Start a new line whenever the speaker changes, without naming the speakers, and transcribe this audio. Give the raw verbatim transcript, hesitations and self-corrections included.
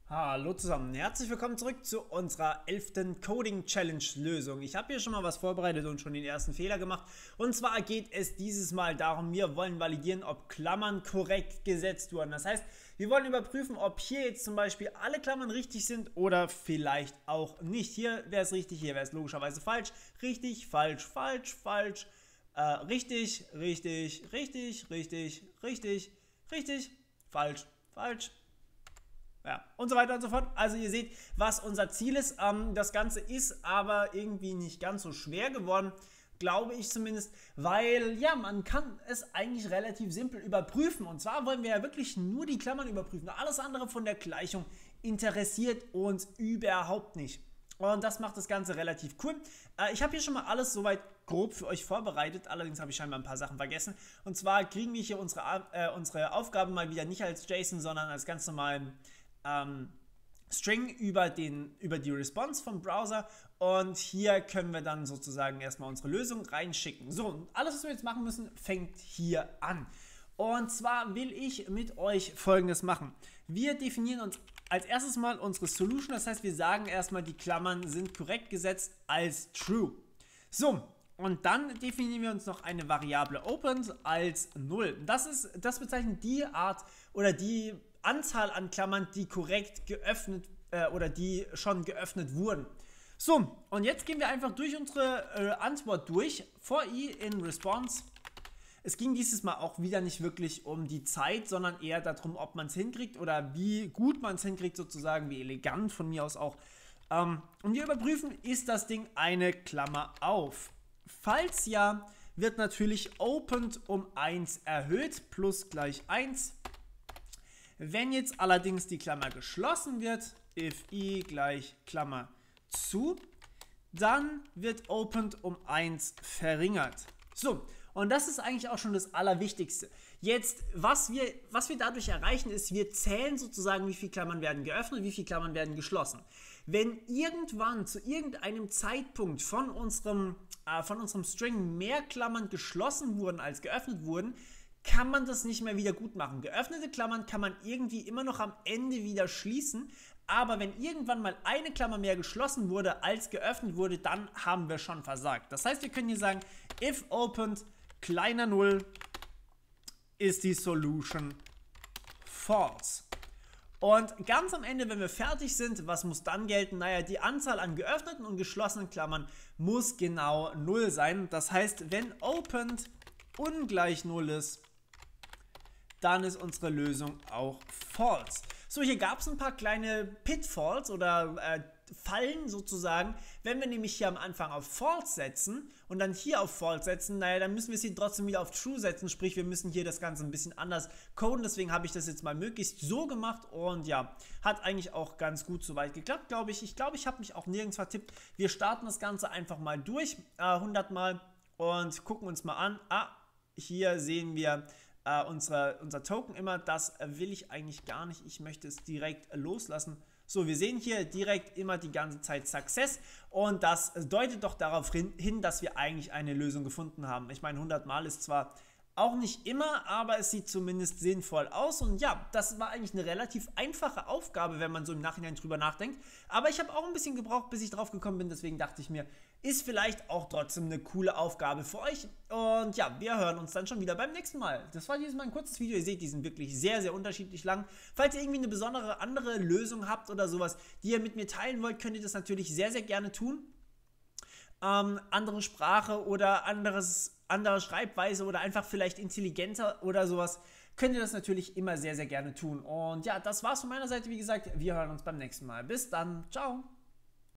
Hallo zusammen, herzlich willkommen zurück zu unserer elften Coding Challenge Lösung. Ich habe hier schon mal was vorbereitet und schon den ersten Fehler gemacht. Und zwar geht es dieses Mal darum, wir wollen validieren, ob Klammern korrekt gesetzt wurden. Das heißt, wir wollen überprüfen, ob hier jetzt zum Beispiel alle Klammern richtig sind oder vielleicht auch nicht. Hier wäre es richtig, hier wäre es logischerweise falsch. Richtig, falsch, falsch, falsch. Äh, richtig, richtig, richtig, richtig, richtig, richtig, falsch, falsch. Ja, und so weiter und so fort. Also ihr seht, was unser Ziel ist. Ähm, das Ganze ist aber irgendwie nicht ganz so schwer geworden, glaube ich zumindest, weil ja, man kann es eigentlich relativ simpel überprüfen. Und zwar wollen wir ja wirklich nur die Klammern überprüfen. Alles andere von der Gleichung interessiert uns überhaupt nicht. Und das macht das Ganze relativ cool. Äh, ich habe hier schon mal alles soweit grob für euch vorbereitet. Allerdings habe ich scheinbar ein paar Sachen vergessen. Und zwar kriegen wir hier unsere, äh, unsere Aufgaben mal wieder nicht als JSON, sondern als ganz normalen ähm, String über, den, über die Response vom Browser. Und hier können wir dann sozusagen erstmal unsere Lösung reinschicken. So, und alles, was wir jetzt machen müssen, fängt hier an. Und zwar will ich mit euch Folgendes machen. Wir definieren uns als erstes mal unsere Solution, das heißt, wir sagen erstmal, die Klammern sind korrekt gesetzt als true. So, und dann definieren wir uns noch eine Variable opened als null. Das ist, das bezeichnet die Art oder die Anzahl an Klammern, die korrekt geöffnet äh, oder die schon geöffnet wurden. So, und jetzt gehen wir einfach durch unsere äh, Antwort durch. For i in response. Es ging dieses Mal auch wieder nicht wirklich um die Zeit, sondern eher darum, ob man es hinkriegt oder wie gut man es hinkriegt, sozusagen, wie elegant von mir aus auch. Ähm, und wir überprüfen, ist das Ding eine Klammer auf. Falls ja, wird natürlich opened um eins erhöht, plus gleich eins. Wenn jetzt allerdings die Klammer geschlossen wird, if i gleich Klammer zu, dann wird opened um eins verringert. So, und das ist eigentlich auch schon das Allerwichtigste. Jetzt, was wir, was wir dadurch erreichen, ist, wir zählen sozusagen, wie viele Klammern werden geöffnet, wie viele Klammern werden geschlossen. Wenn irgendwann zu irgendeinem Zeitpunkt von unserem, äh, von unserem String mehr Klammern geschlossen wurden als geöffnet wurden, kann man das nicht mehr wieder gut machen. Geöffnete Klammern kann man irgendwie immer noch am Ende wieder schließen, aber wenn irgendwann mal eine Klammer mehr geschlossen wurde als geöffnet wurde, dann haben wir schon versagt. Das heißt, wir können hier sagen, if opened kleiner null ist die Solution false. Und ganz am Ende, wenn wir fertig sind, was muss dann gelten? Naja, die Anzahl an geöffneten und geschlossenen Klammern muss genau null sein. Das heißt, wenn opened ungleich null ist, dann ist unsere Lösung auch false. So, hier gab es ein paar kleine Pitfalls oder äh, Fallen sozusagen. Wenn wir nämlich hier am Anfang auf false setzen und dann hier auf false setzen, naja, dann müssen wir sie trotzdem wieder auf true setzen, sprich wir müssen hier das Ganze ein bisschen anders coden, deswegen habe ich das jetzt mal möglichst so gemacht und ja, hat eigentlich auch ganz gut soweit geklappt, glaube ich. Ich glaube, ich habe mich auch nirgends vertippt. Wir starten das Ganze einfach mal durch, äh, hundert Mal und gucken uns mal an. Ah, hier sehen wir äh, unsere, unser Token immer, das will ich eigentlich gar nicht, ich möchte es direkt loslassen. So, wir sehen hier direkt immer die ganze Zeit Success und das deutet doch darauf hin, dass wir eigentlich eine Lösung gefunden haben. Ich meine, hundert Mal ist zwar auch nicht immer, aber es sieht zumindest sinnvoll aus und ja, das war eigentlich eine relativ einfache Aufgabe, wenn man so im Nachhinein drüber nachdenkt, aber ich habe auch ein bisschen gebraucht, bis ich drauf gekommen bin, deswegen dachte ich mir, ist vielleicht auch trotzdem eine coole Aufgabe für euch und ja, wir hören uns dann schon wieder beim nächsten Mal. Das war dieses Mal ein kurzes Video, ihr seht, die sind wirklich sehr, sehr unterschiedlich lang. Falls ihr irgendwie eine besondere andere Lösung habt oder sowas, die ihr mit mir teilen wollt, könnt ihr das natürlich sehr, sehr gerne tun. Ähm, andere Sprache oder anderes, andere Schreibweise oder einfach vielleicht intelligenter oder sowas, könnt ihr das natürlich immer sehr, sehr gerne tun. Und ja, das war's von meiner Seite. Wie gesagt, wir hören uns beim nächsten Mal. Bis dann. Ciao.